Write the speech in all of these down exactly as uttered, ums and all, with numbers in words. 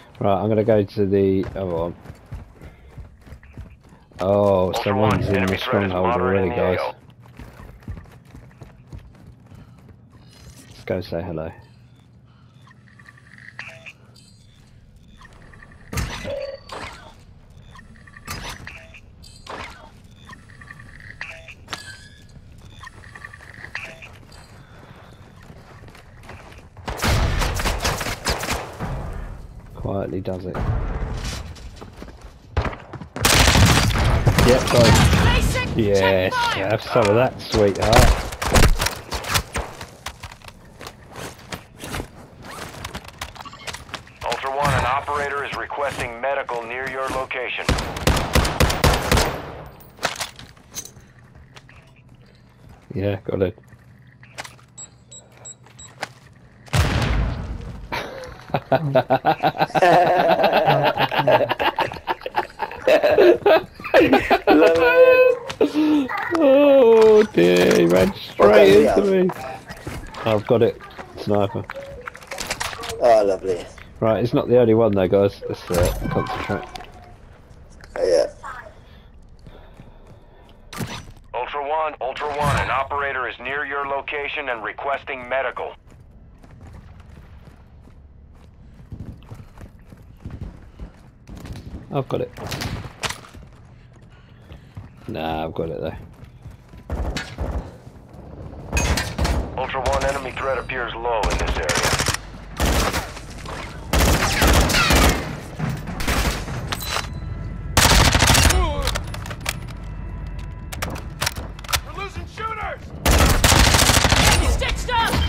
Right, I'm gonna go to the other one. Oh, Ultra someone's One, in enemy the threat is stronghold moderate already, in the guys. A O. Let's go say hello. Quietly does it. Yep, guys. Yes, have some of that, sweetheart. Ultra One, an operator is requesting medical near your location. Yeah, got it. Oh dear, he ran straight into me. I've got it, sniper. Oh, lovely. Right, it's not the only one though, guys. Let's uh, concentrate. Oh, yeah. Ultra One, Ultra One, an operator is near your location and requesting medical. I've got it. Nah, I've got it though. Ultra One, enemy threat appears low in this area. We're losing shooters! Stitched up!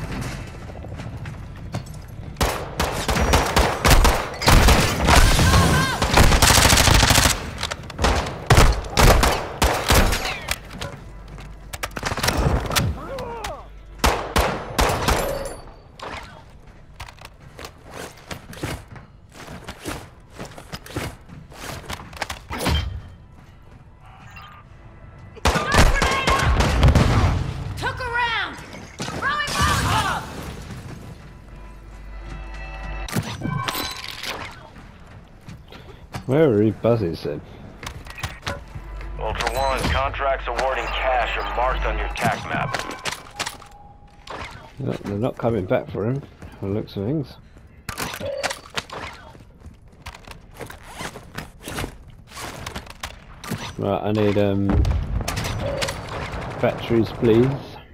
Where are he buzzes then? Ultra One, contracts awarding cash are marked on your tac map. No, they're not coming back for him, by the looks of things. Right, I need um batteries, please.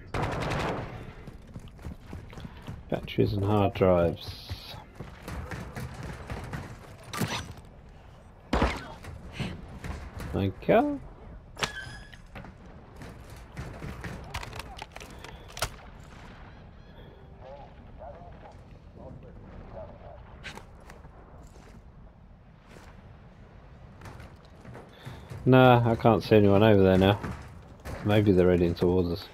Batteries and hard drives. Thank you. Nah, I can't see anyone over there now. Maybe they're heading towards us.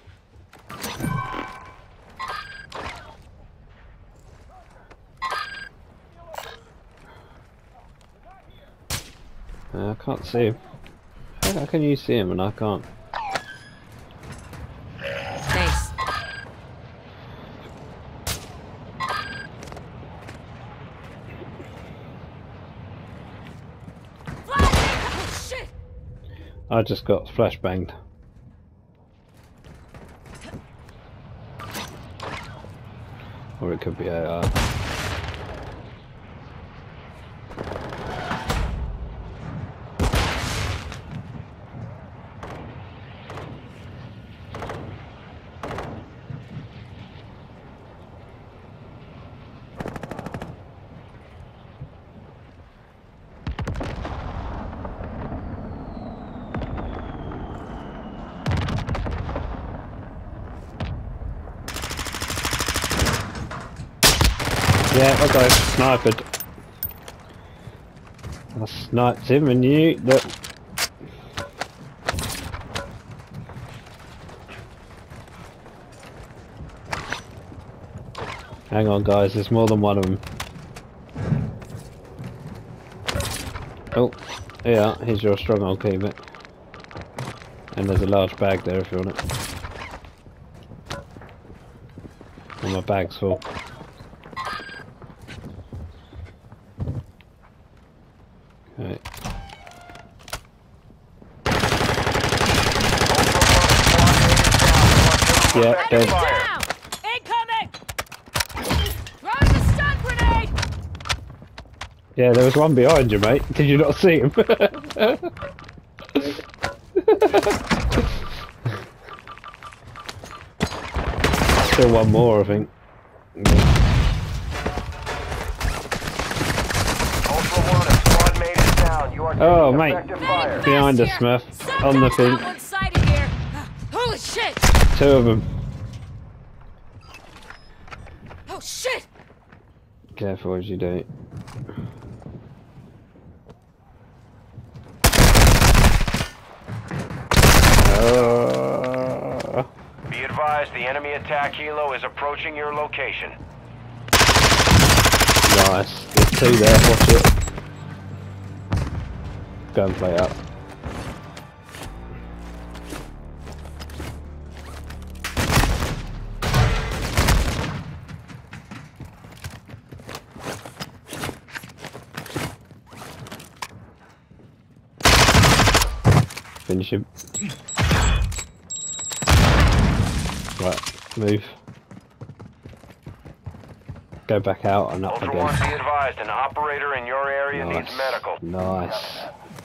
Uh, I can't see him. How, how can you see him and I can't? Thanks. Oh, shit! I just got flashbanged. Or it could be A R. Yeah, I'll go. Sniped. I sniped him and you... Look. Hang on guys, there's more than one of them. Oh, yeah, here's your stronghold key, mate. And there's a large bag there if you want it. And my bag's full. Right. Yeah, dead. Down! Incoming! Throwing a stun grenade! Yeah, there was one behind you, mate. Did you not see him? Still one more, I think. Ultra One, a squad mate is down. You are taking Oh, mate. effective fire. Behind us, Smurf. On the thing. One side of here. Holy shit! Two of them. Oh shit! Careful as you do it. Uh, Be advised, the enemy attack helo is approaching your location. nice. There's two there, watch it. Go and play up. Finish him. Right, move. Go back out and up Ultra again. One, be advised, an operator in your area Nice. needs medical. Nice.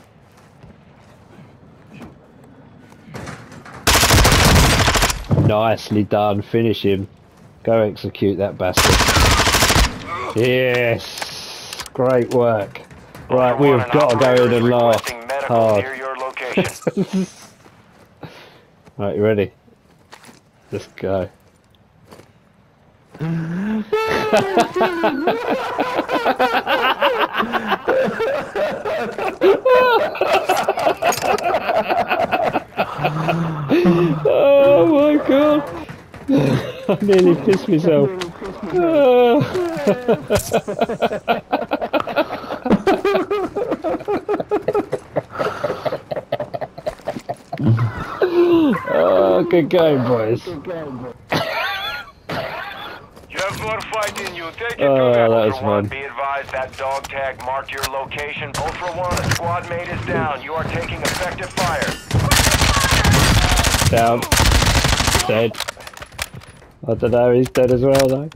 Nicely done. Finish him. Go execute that bastard. Yes. Great work. Right, Ultra One, we've an got to go operator in and is laugh requesting medical hard. near your location. Right, you ready? Let's go. Oh my god! I nearly pissed myself. Oh, good game, boys. You have more fight in you. Take it Oh, to that Ultra was One. fun. Be advised that dog tag marked your location. Ultra One, a squad mate is down. You are taking effective fire. Down. Dead. I don't know, he's dead as well though.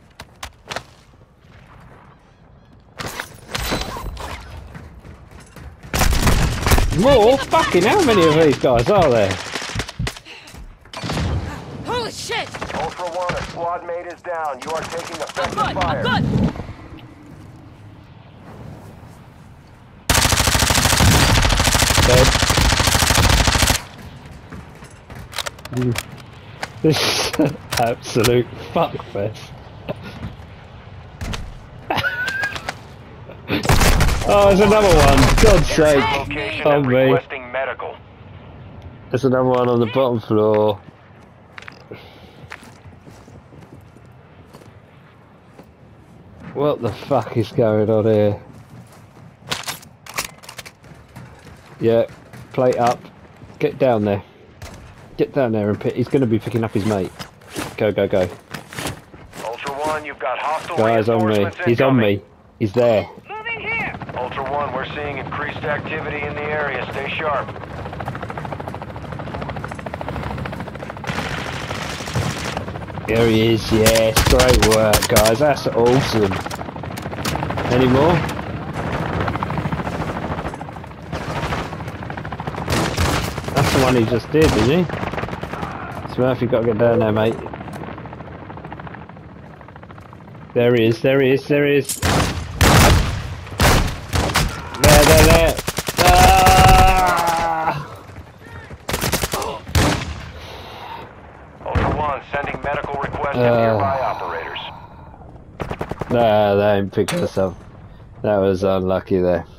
More? Fucking how many of these guys are there? Holy shit! Ultra One, a squad mate is down. You are taking I'm effective good, fire. I'm good! Dead. This is an absolute fuckfest. Oh, there's another one. God's sake. Location Oh, and me. requesting medical. There's another one on the bottom floor. What the fuck is going on here? Yeah, plate up. Get down there. Get down there and pick. He's going to be picking up his mate. Go, go, go. Ultra One, you've got hostile Guys, on me. reinforcements He's on incoming. me. He's there. Moving here! Ultra One, we're seeing increased activity in the area. Stay sharp. There he is. Yes, great work, guys. That's awesome. Any more? That's the one he just did, didn't he? Smurf, you got to get down there, mate. There he is. There he is. There he is. There, there, there. Ah! Ultra One, sending medical requests to Uh. nearby operators. Nah, they ain't picked us up. That was unlucky there.